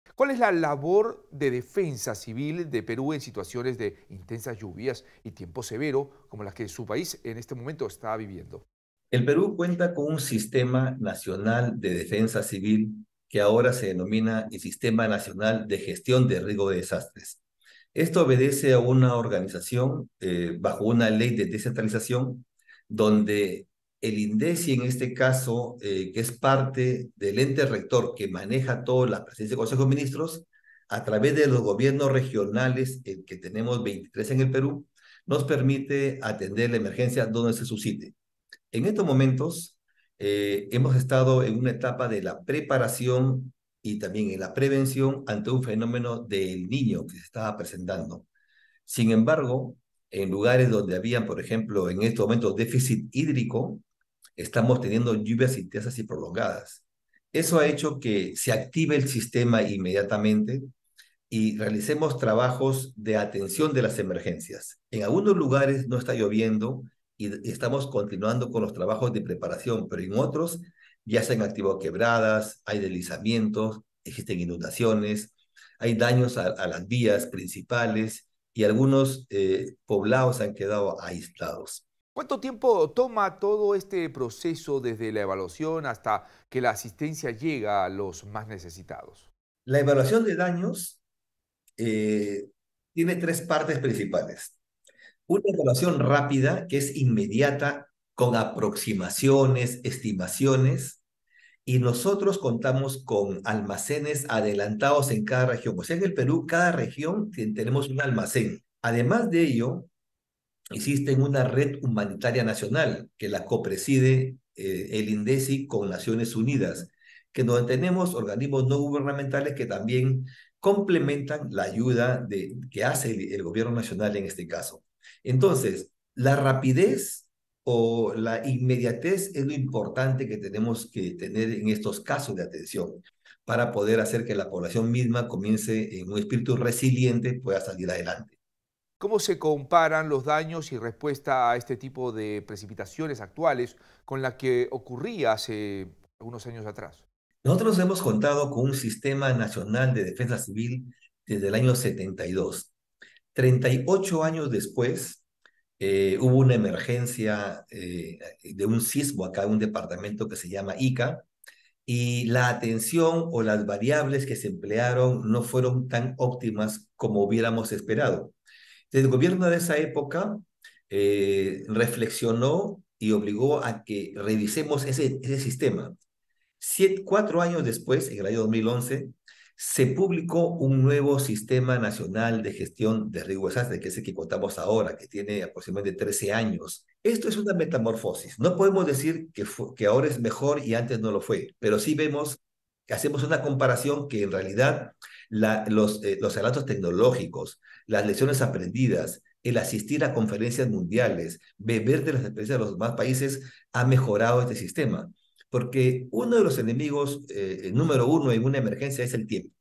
¿Cuál es la labor de defensa civil de Perú en situaciones de intensas lluvias y tiempo severo como las que su país en este momento está viviendo? El Perú cuenta con un sistema nacional de defensa civil que ahora se denomina el Sistema Nacional de Gestión de Riesgo de Desastres. Esto obedece a una organización bajo una ley de descentralización donde el INDECI en este caso, que es parte del ente rector que maneja toda la presidencia del Consejo de Ministros, a través de los gobiernos regionales, que tenemos 23 en el Perú, nos permite atender la emergencia donde se suscite. En estos momentos hemos estado en una etapa de la preparación y también en la prevención ante un fenómeno del niño que se estaba presentando. Sin embargo, en lugares donde había, por ejemplo, en estos momentos déficit hídrico, estamos teniendo lluvias intensas y prolongadas. Eso ha hecho que se active el sistema inmediatamente y realicemos trabajos de atención de las emergencias. En algunos lugares no está lloviendo y estamos continuando con los trabajos de preparación, pero en otros ya se han activado quebradas, hay deslizamientos, existen inundaciones, hay daños a las vías principales y algunos poblados han quedado aislados. ¿Cuánto tiempo toma todo este proceso desde la evaluación hasta que la asistencia llega a los más necesitados? La evaluación de daños eh, tiene tres partes principales. Una evaluación rápida que es inmediata, con aproximaciones, estimaciones, y nosotros contamos con almacenes adelantados en cada región. O sea, en el Perú, cada región tenemos un almacén. Además de ello, existe una red humanitaria nacional que la copreside el INDECI con Naciones Unidas, que donde tenemos organismos no gubernamentales que también complementan la ayuda que hace el gobierno nacional en este caso. Entonces, la rapidez o la inmediatez es lo importante que tenemos que tener en estos casos de atención para poder hacer que la población misma comience en un espíritu resiliente, pueda salir adelante. ¿Cómo se comparan los daños y respuesta a este tipo de precipitaciones actuales con la que ocurría hace algunos años atrás? Nosotros hemos contado con un sistema nacional de defensa civil desde el año 72. 38 años después, hubo una emergencia de un sismo acá en un departamento que se llama Ica, y la atención o las variables que se emplearon no fueron tan óptimas como hubiéramos esperado. El gobierno de esa época reflexionó y obligó a que revisemos ese sistema. 4 años después, en el año 2011, se publicó un nuevo Sistema Nacional de Gestión de Riesgo de Desastre, que es el que contamos ahora, que tiene aproximadamente 13 años. Esto es una metamorfosis. No podemos decir que ahora es mejor y antes no lo fue, pero sí vemos que hacemos una comparación que en realidad los adelantos tecnológicos, las lecciones aprendidas, el asistir a conferencias mundiales, beber de las experiencias de los demás países ha mejorado este sistema, porque uno de los enemigos número uno en una emergencia es el tiempo.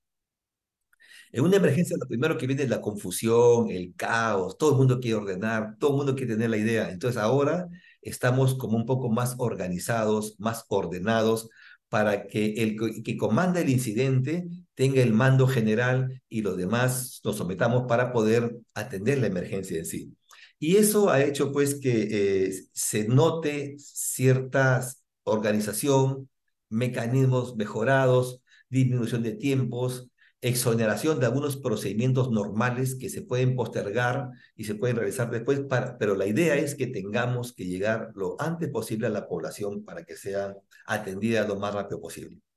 En una emergencia lo primero que viene es la confusión, el caos, todo el mundo quiere ordenar, todo el mundo quiere tener la idea. Entonces ahora estamos como un poco más organizados, más ordenados, para que que comanda el incidente tenga el mando general y los demás nos sometamos para poder atender la emergencia en sí. Y eso ha hecho pues que se note cierta organización, mecanismos mejorados, disminución de tiempos, exoneración de algunos procedimientos normales que se pueden postergar y se pueden realizar después, pero la idea es que tengamos que llegar lo antes posible a la población para que sea atendida lo más rápido posible.